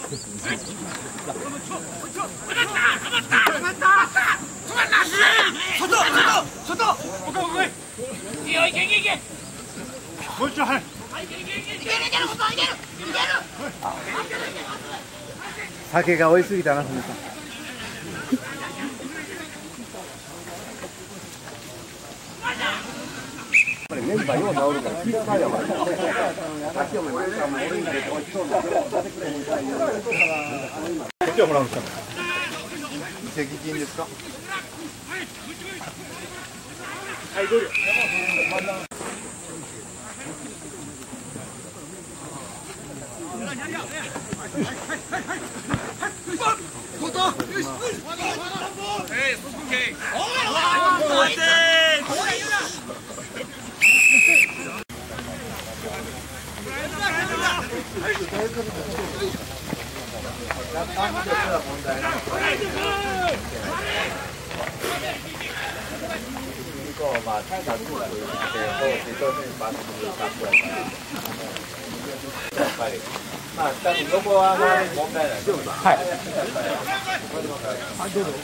酒が追いすぎたな、ふみさん。メンバーよう治るから気遣いやわ。さっきお前俺に出ておいしそうな出てくれへんから言う。こっちはもらうんですか。移籍金ですか。はいどうぞ。まあ、タイガーということで、当選番組を出すやっぱり、まあ、多分どこは問題ないです。はい。どうぞ。